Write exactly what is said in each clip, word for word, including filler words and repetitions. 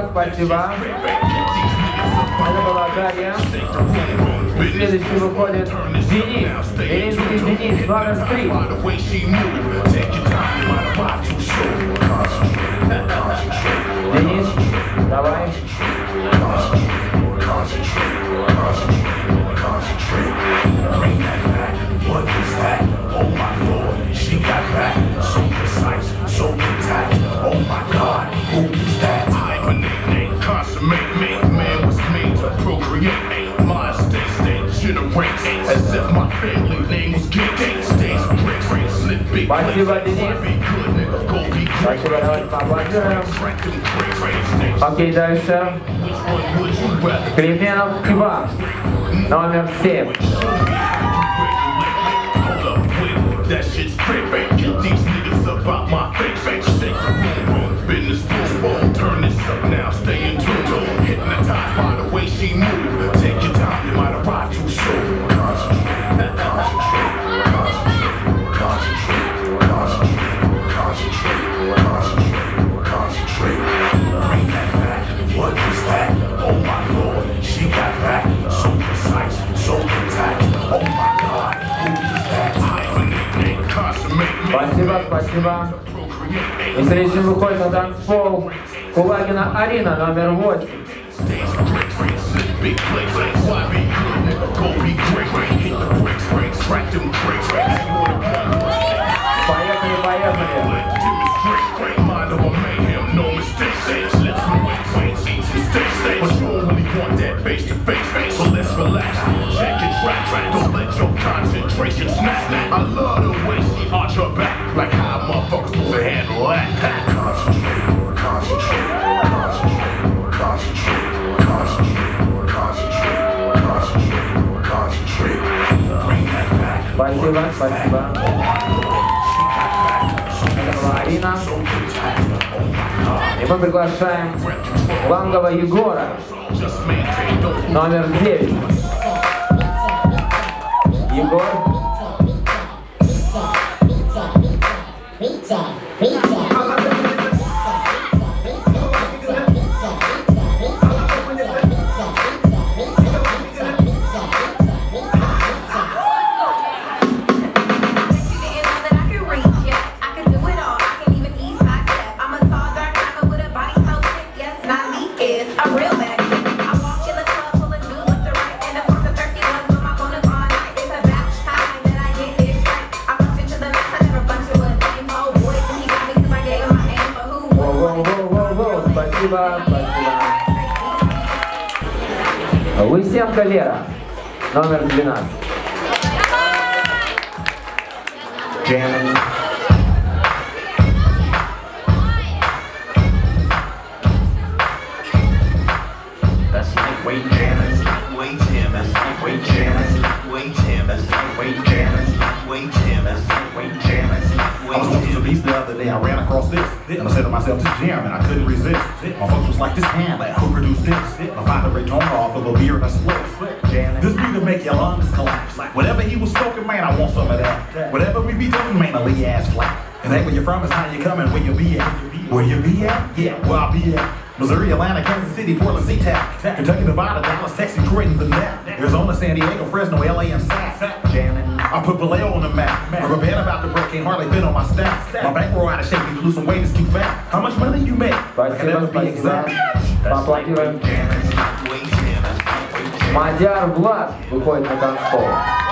спасибо. Это была Дарья. И следующий выходит Денис. Ленинский Денис, номер три. Денис, давай. What is that? Oh my lord, she got back. So precise, so intact. Oh my god, who is that? I'm a name, consummate me. Man was made to procreate. My state, state, generate. As if my family name was Gate. Stays brick, brick, slip, big. Спасибо, Денис. Спасибо, давайте поаплодируем. Окей, дальше. Клеменов Иван, номер семь. That shit's great, get these niggas about my face, face, shake the room, room, business, boom, boom, turn this up now, stay in tune, hypnotized by the way she move, take your time, you might arrive too soon. Concentrate, concentrate, concentrate, concentrate, concentrate, concentrate, concentrate, bring that back, what is that? Oh my lord, she got back, so precise, so intact, oh my god, who is that? Спасибо, спасибо. И следующим выходит на танцпол Кулагина Арина, номер восемь. Поехали, поехали. Concentration snap. I love the way she arch her back, like how motherfuckers supposed to handle that. Concentrate, concentrate, concentrate, concentrate, concentrate, concentrate, concentrate. Bring that back. Спасибо, спасибо. Это была Арина. И мы приглашаем Лангова Егора, номер девять. Егор. Спасибо, спасибо. Лысенко Лера, номер двенадцать. Джем. That's lightweight jammers, lightweight jammers, lightweight jammers, lightweight jammers, lightweight jammers, lightweight jammers, lightweight jammers. I was going to the beach the other day, I ran across this, and I said to myself, this jam, and I couldn't resist. My folks was like, this hand, like, who produced this? I find a return off of a beer and a split. This beat will make your lungs collapse. Like, whatever he was smoking, man, I want some of that. Whatever we be doing, man, a Lee ass flat. And hey, where you from is how you coming, where you be at. Where you be at? Yeah, where I be at. Missouri, Atlanta, Kansas City, Portland, SeaTac, Kentucky, Nevada, Dallas, Texas, Detroit, and the net. Arizona, San Diego, Fresno, L A, and Sac. I put Vallejo on the map. Rubber band about to break, can't hardly fit on my staff. My bankroll out of shape, need to lose some weight, it's too fat. How much money you make? I can never be exact. Поаплодируем. Мадяр Влад выходит на танцпол.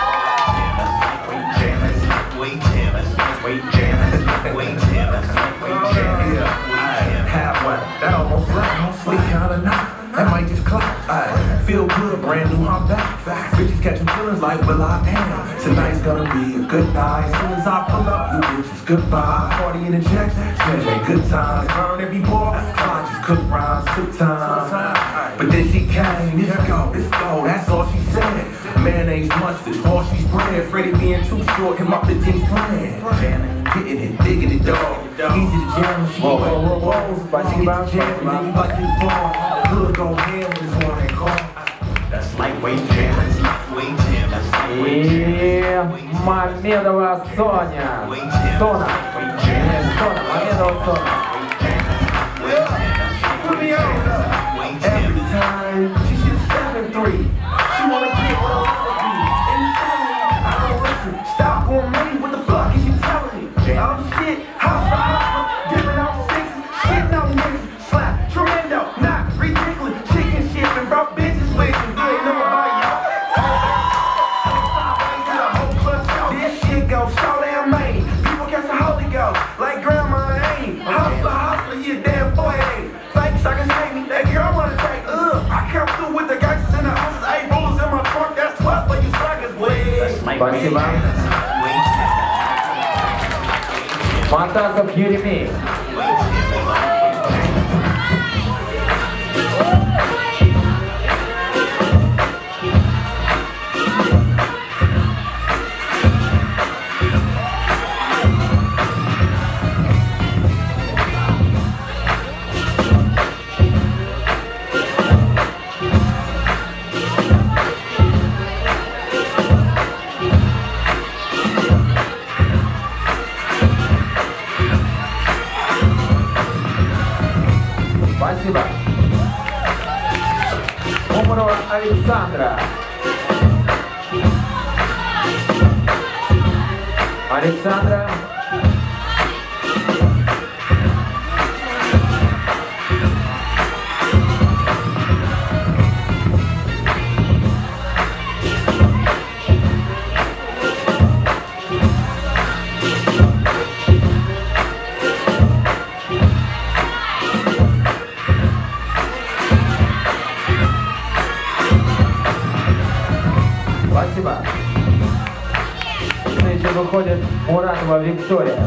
That almost right, don't sleep, kinda not. That might just clock. I feel good, brand new, I'm back. Bitches catching feelings like, well, I am. Tonight's gonna be a good night. As soon as I pull up, you bitches goodbye. Party in the checks, spend a good time. Burn every boy, I just cook rhymes, took time. But then she came, let's go, let's go, that's all she said. Mayonnaise, mustard, all she's bread. Freddie being too short, him up the team's playing. Hitting it, digging it, dog. Easy to jam, she whoa, whoa, whoa, whoa. Спасибо, и Мамедова Соня. Сона. Нет, Сона, Мамедова Сона. Спасибо. Матасов Еремей. Спасибо. Умрова Александра. Александра. Спасибо. Следующий выходит Муратова Виктория.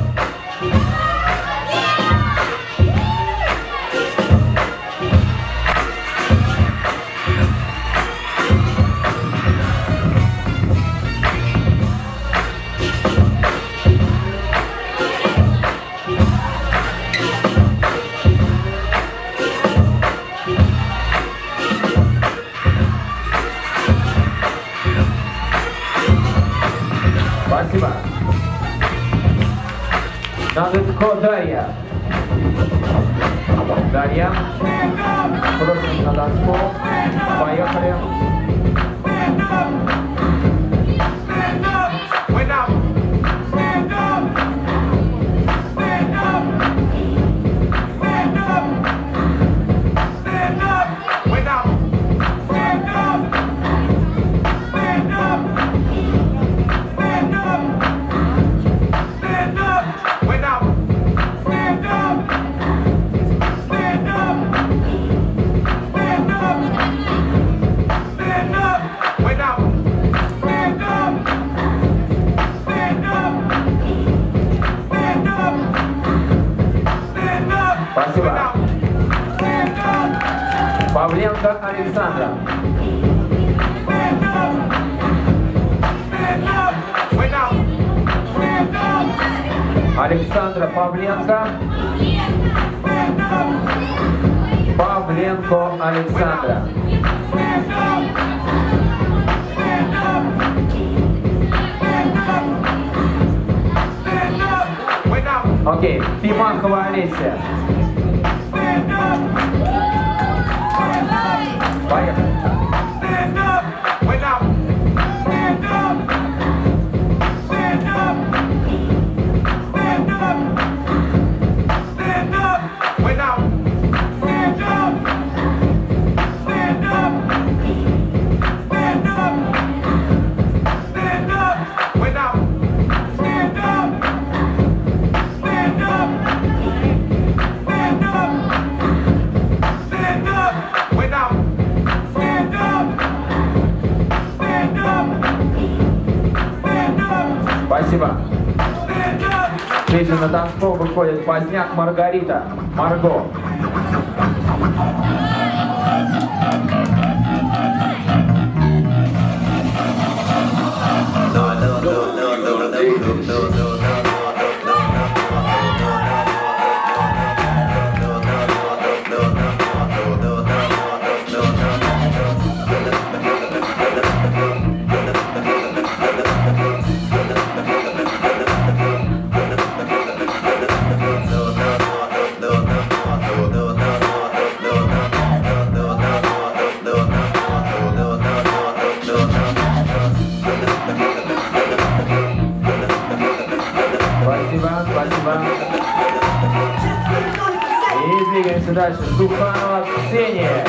Спасибо. Надытко Дарья. Дарья. Просим на танцпол. Поехали. Спасибо. Павленко Александра. Александра Павленко. Павленко Александра. Окей, Пимахова Олеся. Поехали. Спасибо. Ближе на танцпол выходит Поздняк Маргарита. Марго. Спасибо, спасибо. И двигаемся дальше. Духанова Ксения.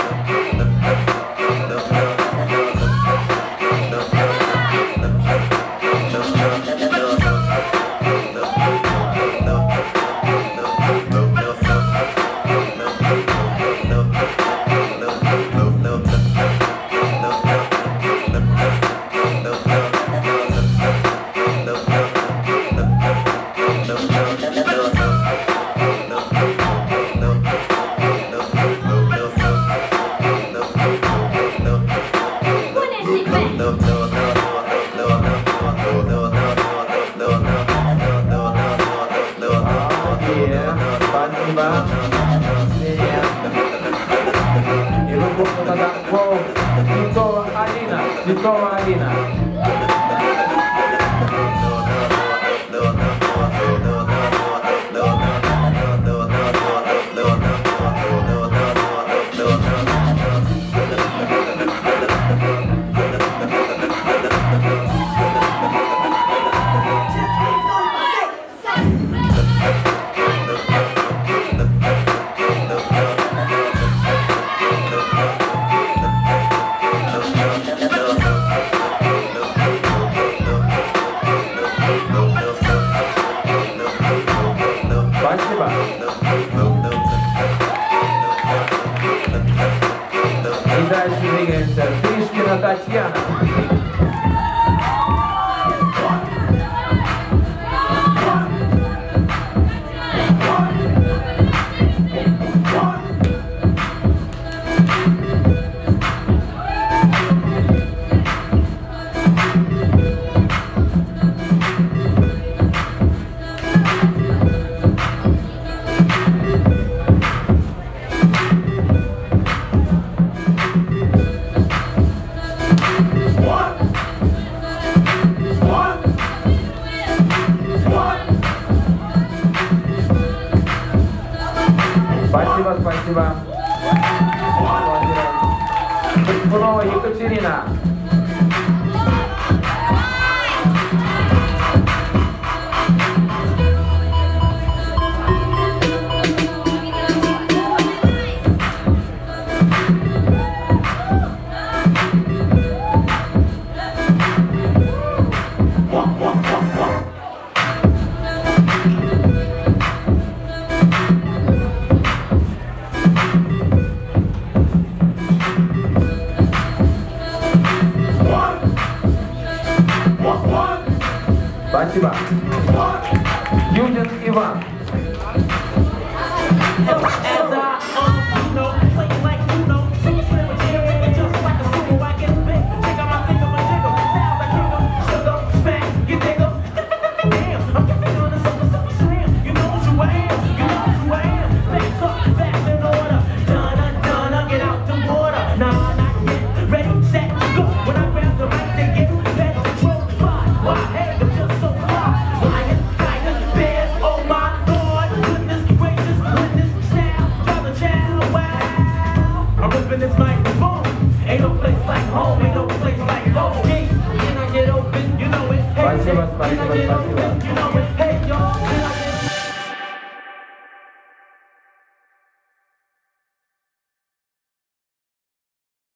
Цветкова Алина. Цветкова Алина. Спасибо. И дальше двигаемся. Тришкина Татьяна. Спасибо, спасибо. Шипунова Екатерина. Спасибо. Юдин Иван.